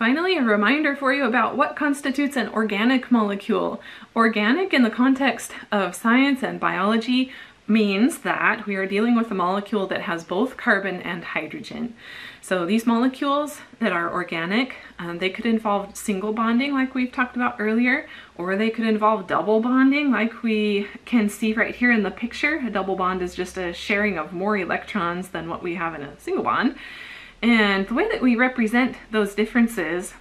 Finally, a reminder for you about what constitutes an organic molecule. Organic in the context of science and biology means that we are dealing with a molecule that has both carbon and hydrogen. So these molecules that are organic, they could involve single bonding like we've talked about earlier, or they could involve double bonding like we can see right here in the picture. A double bond is just a sharing of more electrons than what we have in a single bond. And the way that we represent those differences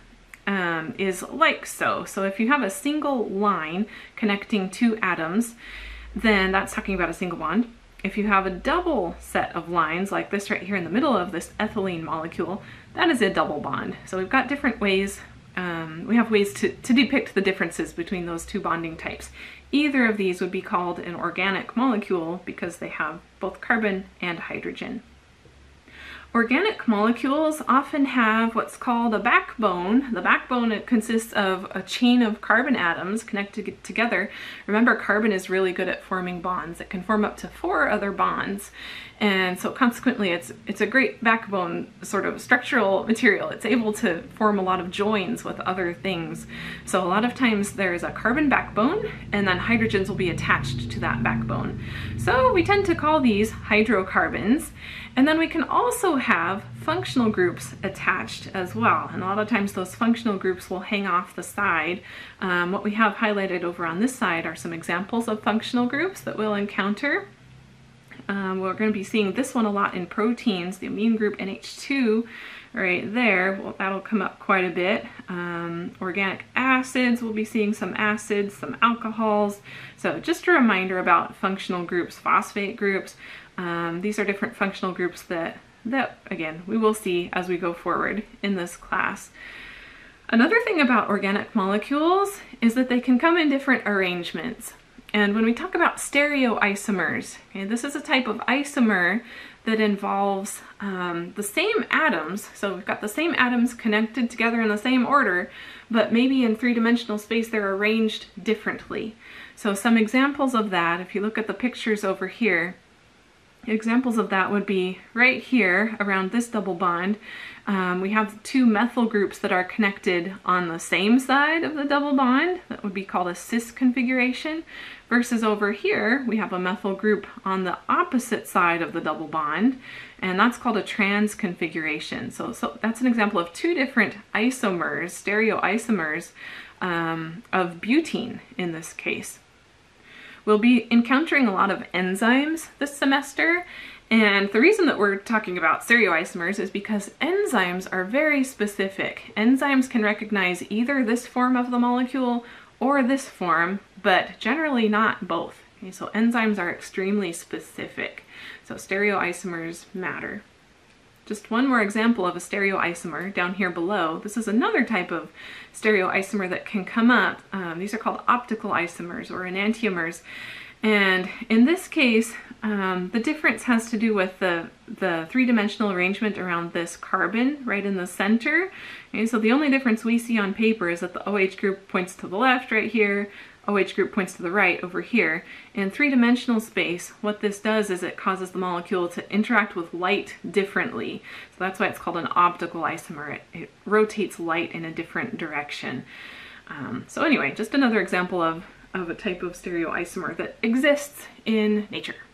is like so. So if you have a single line connecting two atoms, then that's talking about a single bond. If you have a double set of lines like this right here in the middle of this ethylene molecule, that is a double bond. So we've got different ways, we have ways to depict the differences between those two bonding types. Either of these would be called an organic molecule because they have both carbon and hydrogen. Organic molecules often have what's called a backbone. The backbone, it consists of a chain of carbon atoms connected together. Remember, carbon is really good at forming bonds. It can form up to 4 other bonds. And so consequently, it's a great backbone sort of structural material. It's able to form a lot of joins with other things. So a lot of times there's a carbon backbone and then hydrogens will be attached to that backbone. So we tend to call these hydrocarbons. And then we can also have functional groups attached as well. And a lot of times those functional groups will hang off the side. What we have highlighted over on this side are some examples of functional groups that we'll encounter. We're going to be seeing this one a lot in proteins, the amine group NH2 right there. Well, that'll come up quite a bit. Organic acids, we'll be seeing some acids, some alcohols. So just a reminder about functional groups, phosphate groups. These are different functional groups that again, we will see as we go forward in this class. Another thing about organic molecules is that they can come in different arrangements. And when we talk about stereoisomers, okay, this is a type of isomer that involves the same atoms. So we've got the same atoms connected together in the same order, but maybe in 3-dimensional space they're arranged differently. So some examples of that, if you look at the pictures over here, examples of that would be right here around this double bond. We have 2 methyl groups that are connected on the same side of the double bond. That would be called a cis configuration. Versus over here, we have a methyl group on the opposite side of the double bond, and that's called a trans configuration. So that's an example of 2 different isomers, stereoisomers of butene in this case. We'll be encountering a lot of enzymes this semester, and the reason that we're talking about stereoisomers is because enzymes are very specific. Enzymes can recognize either this form of the molecule or this form, but generally not both. Okay, so enzymes are extremely specific, so stereoisomers matter. Just one more example of a stereoisomer down here below. This is another type of stereoisomer that can come up. These are called optical isomers or enantiomers. And in this case, the difference has to do with the 3-dimensional arrangement around this carbon right in the center. Okay, so the only difference we see on paper is that the OH group points to the left right here, OH group points to the right over here. In 3-dimensional space, what this does is it causes the molecule to interact with light differently. So that's why it's called an optical isomer. It rotates light in a different direction. So anyway, just another example of a type of stereoisomer that exists in nature.